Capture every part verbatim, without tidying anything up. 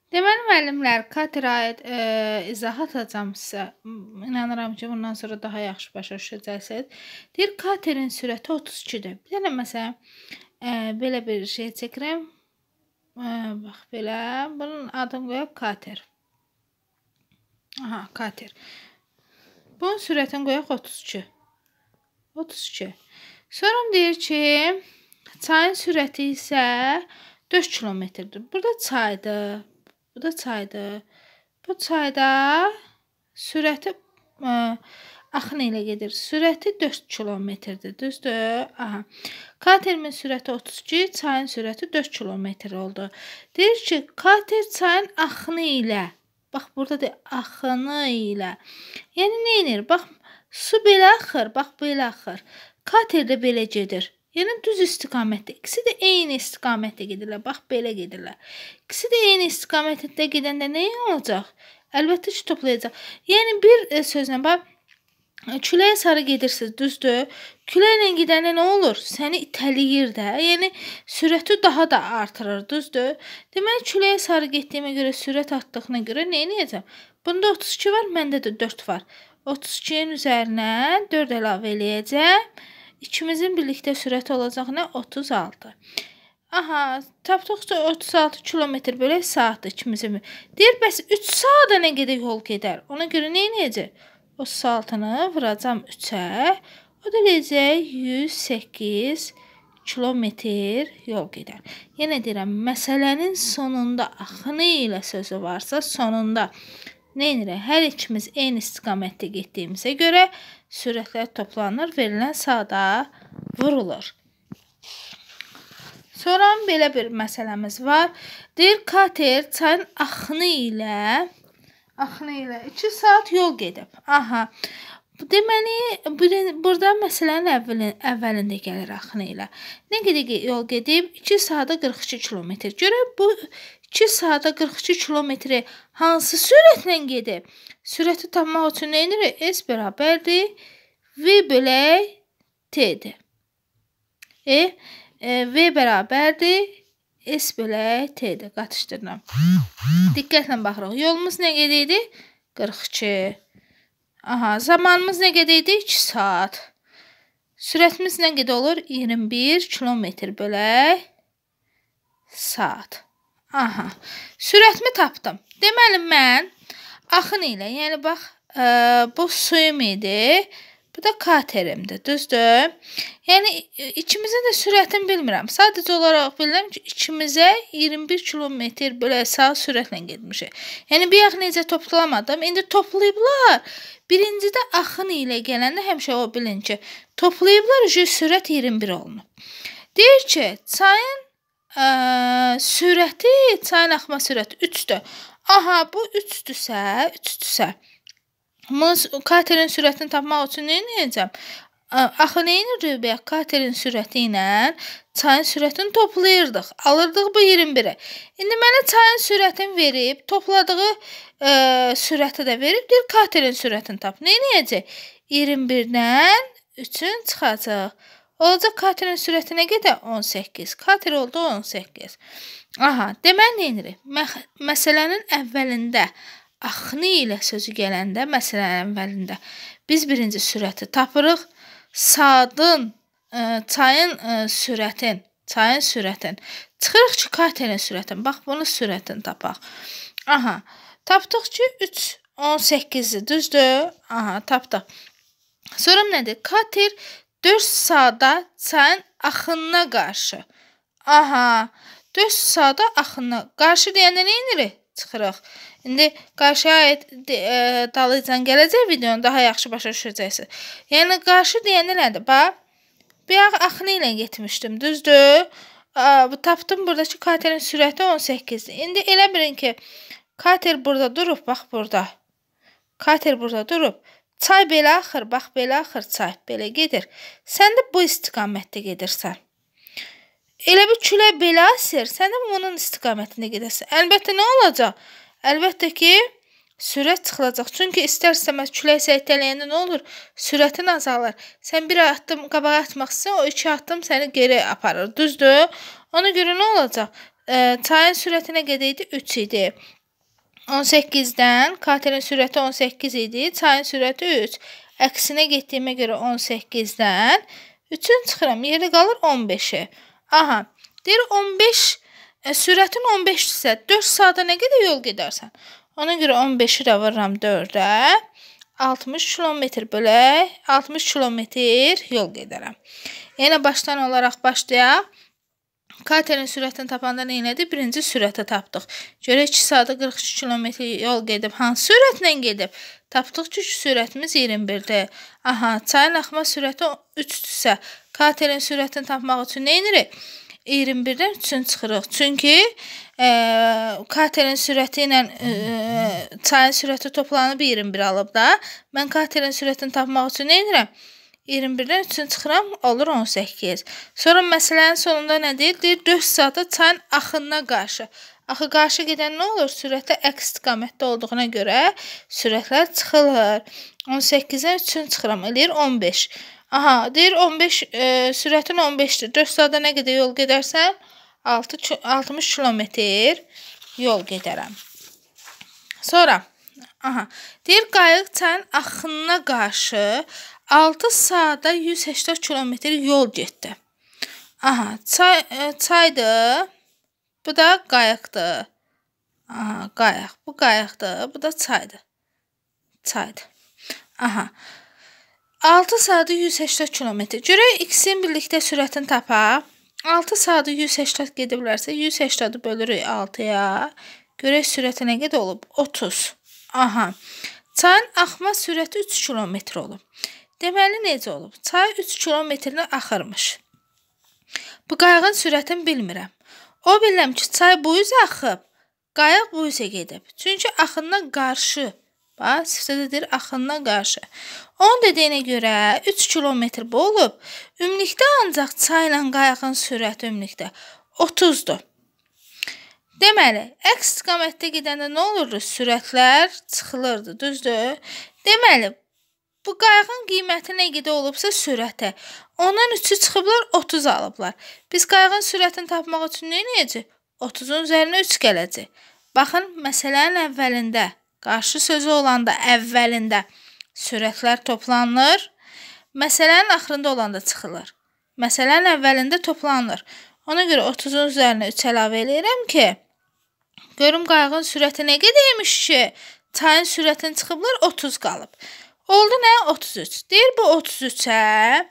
Deməli müəllimlər, katerə aid e, izahat atacağam sizə. M- İnanıram ki, bundan sonra daha yaxşı başa düşəcəksiniz. Deyir, katerin sürəti otuz ikidir. Bir dənə məsələn, e, belə bir şey çəkirəm. E, bax belə. Bunun adını qoyaq kater. Aha, kater. Bunun sürətini qoyaq otuz iki. otuz iki. Sonra deyir ki, çayın sürəti isə dörd kilometrdir. Burada çaydır. Bu da çaydır. Bu çayda sürəti ə, axın ilə gedir. Sürəti dörd kilometrdir. Düzdür? Aha. Katerimin sürəti otuz iki, çayın sürəti dörd kilometr oldu. Deyir ki, kater çayın axını ilə, bax burada da axını ilə. Yəni nə edir? Bax su belə axır, bax belə axır. Kater də belə gedir. Yəni düz istiqamətdə. İkisi də eyni istiqamətdə gedirlər. Bax belə gedirlər. İkisi də eyni istiqamətdə gedəndə nə olacaq? Əlbəttə ki, toplayacaq. Yəni bir e, sözlə bax, küləyə sarı gedirsiniz, düzdür? Küləklə gedəndə nə olur? Səni itələyir də. Yəni sürəti daha da artırır, düzdür? Deməli küləyə sarı getdiyimə görə, sürət artdığına görə nə edəcəm? Bunda otuz iki var, məndə də dörd var. otuz ikinin üzərinə dörd əlavə eləyəcəm. İkimizin birlikdə sürəti olacaq nə? otuz altı. Aha, tapdıqca otuz altı kilometr bölək saatdır ikimizin. Deyir, bəs üç saata nə qədər yol gedər? Ona görə nə edəcək? otuz altını vuracam üçə. O da eləyəcək yüz səkkiz kilometr yol gedər. Yenə deyirəm, məsələnin sonunda axını ilə sözü varsa, sonunda nə edirək? Hər ikimiz eyni istiqamətdə getdiyimizə görə sürətlər toplanır, verilən saata vurulur. Sonra belə bir məsələmiz var. Deyir, kater çayın axını ilə axını ilə iki saat yol gedib. Aha. Deməli, burada məsələnin əvvəlin, əvvəlində gəlir axını ilə. Nə qədər yol gedib? iki saata qırx iki kilometr. Görək bu iki saata qırx iki kilometri hansı sürətlə gedib? Sürəti tapmaq üçün nə edirik? S bərabərdir V bölək T'dir. E, e, V bərabərdir S bölək T'dir. Qatışdırıram. Diqqətlə baxırıq. Yolumuz nə qədər idi? qırx iki. Aha, zamanımız nə qədər idi? iki saat. Sürətimiz nə qədər olur? iyirmi bir kilometr bölək saat. Aha. Sürətimi tapdım. Deməli mən axın ilə, yəni bax, ə, bu suyum idi. Bu da katerimdir, düzdür? Yəni ikimizin də sürətini bilmirəm. Sadəcə olaraq bilirəm ki, ikimizə iyirmi bir kilometr bölək saat sürətlə getmişik. Yəni bir yaxın necə toplamadım. İndi toplayıblar. Birincidə axın ilə gələndə həmişə o bilin ki, toplayıblar, sürət iyirmi bir olunub. Deyir ki, çayın ə, sürəti, çayın axma sürəti üçdür. Aha, bu üçdürsə, üçdürsə. Katerin sürətini tapmaq üçün nə edəcəm? Axı nə edirik? Katerin sürəti ilə çayın sürətini toplayırdıq. Alırdıq bu iyirmi biri. İndi mənə çayın sürətini verib, topladığı ə, sürəti də verib, deyir, katerin sürətini tap. Nə edəcək? iyirmi birdən üçün çıxacaq. Olacaq katerin sürəti nə qədər? on səkkiz. Kater oldu on səkkiz. Aha, deməli nə edirik? Məsələnin əvvəlində axını ilə sözü gələndə, məsələnin əvvəlində biz birinci sürəti tapırıq. Saatın, ə, çayın ə, sürətin, çayın sürətin. Çıxırıq ki, katerin sürətin. Bax, bunu sürətini tapaq. Aha, tapdıq ki, üç on səkkizdir, düzdür? Aha, tapdıq. Sonra nədir? Kater dörd saata çayın axınına qarşı. Aha, dörd saata axınına qarşı deyəndə nə edirik? Çıxırıq. İndi qarşıya aid e, dalıcan gələcək videonu daha yaxşı başa düşəcəksiniz. Yəni qarşı deyəndə nədir? Bax, bir axını ilə getmişdim, düzdür? A, tapdım buradakı katerin sürəti on səkkizdir. İndi elə bilin ki, kater burada durub, bax burada. Kater burada durub. Çay belə axır, bax belə axır çay, belə gedir. Sən də bu istiqamətdə gedirsən. Elə bir külək belə əsir, sən də bunun istiqamətində gedəsən. Əlbəttə nə olacaq? Əlbəttə ki, sürət çıxılacaq. Çünki istər-istəməz külək səhtələyəndə nə olur? Sürətin azalır. Sən bir addım qabağa atmaq istəsən, o iki addım səni geri aparır. Düzdür? Ona görə nə olacaq? E, çayın sürəti nə qədər idi? üç idi. on səkkizdən katerin sürəti on səkkiz idi, çayın sürəti üç. Əksinə getdiyimə görə on səkkizdən üçün çıxıram. Yerdə qalır on beşi. Aha, deyir on beş, e, sürətin on beşdirsə, dörd saata nə qədər yol gedərsən? Ona görə on beşi də vururam dördə. altmış kilometr bölək, altmış kilometr yol gedərəm. Yəni başdan olaraq başlayaq. Katerin sürətini tapanda nə elədik? Birinci sürəti tapdıq. Görək iki saata qırx üç kilometr yol gedib. Hansı sürətlə gedib? Tapdıq ki, sürətimiz iyirmi birdir. Aha, çayın axma sürəti üçdürsə, katerin sürətini tapmaq üçün nə edirik? iyirmi birdən üçün çıxırıq. Çünki e, katerin sürəti ilə e, çayın sürəti toplanıb iyirmi bir alıb da. Mən katerin sürətini tapmaq üçün nə edirəm? iyirmi birdən üçün çıxıram, olur on səkkiz. Sonra məsələnin sonunda nə deyir? Deyir, dörd saata çayın axınına qarşı. Axı qarşı gedən nə olur? Sürətlə əks istiqamətdə olduğuna görə sürətlər çıxılır. on səkkizdən üçün çıxıram, eləyir on beş. Aha, deyir on beş, e, sürətin on beşdir. dörd saata nə qədər yol gedərsən? altmış kilometr yol gedərəm. Sonra, aha, deyir qayıq çayın axınına qarşı altı saata yüz səksən kilometr yol getdi. Aha, çay, e, çaydır. Bu da qayıqdır. Aha, qayıq. Bu qayıqdır. Bu da çaydır. Çaydır. Aha. altı saata yüz səksən kilometr. Görək ikisinin birlikdə sürətini tapaq. altı saata yüz səksən gediblərsə, yüz səksəni bölürük altıya. Görək sürəti nə qədər olub? otuz. Aha. Çayın axma sürəti üç kilometr olub. Deməli, necə olub? Çay üç kilometrini axırmış. Bu qayığın sürətini bilmirəm. O bilirəm ki, çay bu üzə axıb, qayıq bu üzə gedib. Çünki axınına qarşı, bax, sifətədir, axınına qarşı. Onun dediyinə görə üç kilometr bu olub, ümumilikdə ancaq çay ilə qayığın sürəti ümumilikdə otuzdur. Deməli, əks istiqamətdə gedəndə nə olurdu? Sürətlər çıxılırdı, düzdür? Deməli, bu qayığın qiyməti nə qədər olubsa sürəti. Ondan üçü çıxıblar, otuz alıblar. Biz qayığın sürətini tapmaq üçün nə edəcək? otuzun üzərinə üç gələcək. Baxın, məsələnin əvvəlində, qarşı sözü olanda əvvəlində sürətlər toplanır. Məsələnin axırında olanda çıxılır. Məsələnin əvvəlində toplanır. Ona görə otuzun üzərinə üç əlavə eləyirəm ki, görüm qayığın sürəti nə qədərmiş ki, çayın sürətini çıxıblar, otuz qalıb. Oldu nə? otuz üç. Deyir, bu otuz üçə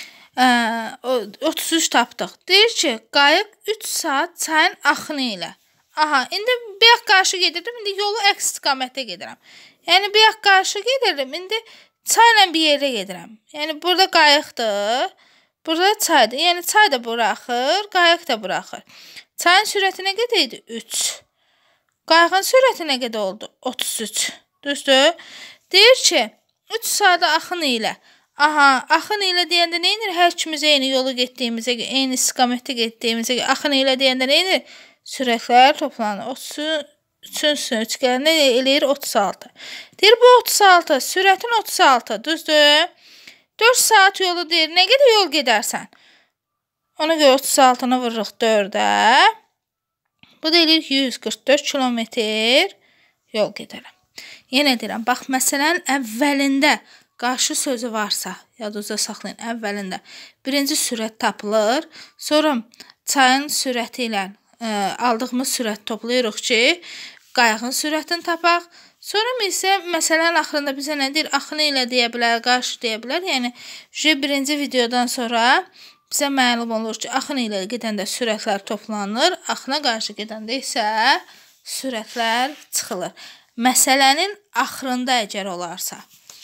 otuz üç tapdıq. Deyir ki, qayıq üç saat çayın axını ilə. Aha, indi bir yax qarşı gedirdim, indi yolu əks istiqamətdə gedirəm. Yəni, bir yax qarşı gedirdim, indi çayla bir yerdə gedirəm. Yəni, burada qayıqdır, burada çaydır. Yəni, çay da buraxır, qayıq da buraxır. Çayın sürəti nə qədər idi? üç. Qayığın sürəti nə qədər oldu? otuz üç. Düzdür? Deyir ki, üç saata axın ilə. Aha, axın ilə deyəndə nə edir? Hər ikimiz eyni yolu getdiyimizə, eyni istiqamətdə getdiyimizə, axın ilə deyəndə nə edir? Sürətlər toplanır. otuz üçün üç gəlir, nə eləyir? otuz altı. Deyir, bu otuz altı, sürətin otuz altı, düzdür? dörd saat yolu deyir, nə qədər yol gedərsən? Ona görə otuz altını vururuq dördə. Bu da eləyir yüz qırx dörd kilometr yol gedərəm. Yenə deyirəm, bax, məsələnin əvvəlində qarşı sözü varsa, yadınızda saxlayın, əvvəlində birinci sürət tapılır, sonra çayın sürəti ilə ə, aldığımız sürət toplayırıq ki, qayığın sürətini tapaq. Sonra isə məsələnin axırında bizə nə deyir? Axını ilə deyə bilər, qarşı deyə bilər. Yəni, birinci videodan sonra bizə məlum olur ki, axın ilə gedəndə sürətlər toplanır, axına qarşı gedəndə isə sürətlər çıxılır. Məsələnin axırında əgər olarsa.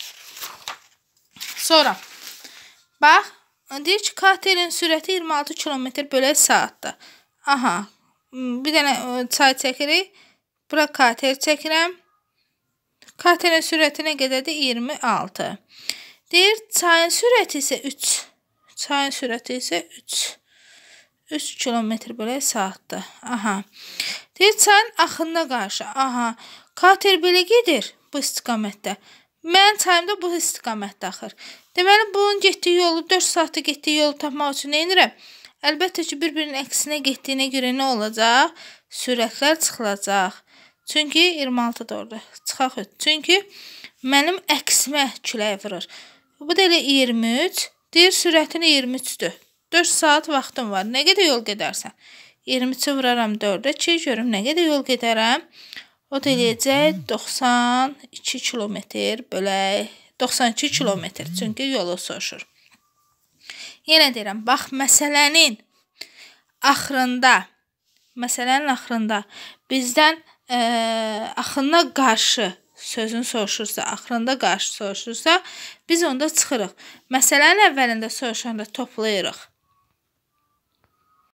Sonra, bax, deyir ki, katerin sürəti iyirmi altı kilometr bölək saatdır. Aha, bir dənə çay çəkirik, bura kater çəkirəm. Katerin sürəti nə qədərdir? iyirmi altı. Deyir, çayın sürəti isə üç. Çayın sürəti isə üç. üç kilometr bölək saatdır. Aha. Deyir, çayın axınına qarşı. Aha. Kater belə gedir bu istiqamətdə. Mənim çayımda bu istiqamətdə axır. Deməli, bunun getdiyi yolu, dörd saatda getdiyi yolu tapmaq üçün nə edirəm? Əlbəttə ki, bir-birinin əksinə getdiyinə görə nə olacaq? Sürətlər çıxılacaq. Çünki iyirmi altı doğrudur. Çıxaq. Çünki mənim əksimə külək vurur. Bu da elə iyirmi üç. Deyir sürətin iyirmi üçdür. dörd saat vaxtım var. Nə qədər yol gedərsən? iyirmi üçü vuraram dördə ki, görüm nə qədər yol gedərəm. O da eləyəcək doxsan iki kilometr bölək doxsan iki kilometr. Çünki yolu soruşur. Yenə deyirəm, bax məsələnin axırında, məsələnin axırında bizdən ə, axırına qarşı sözün soruşursa, axırında qarşı soruşursa, biz onda çıxırıq. Məsələnin əvvəlində soruşanda toplayırıq.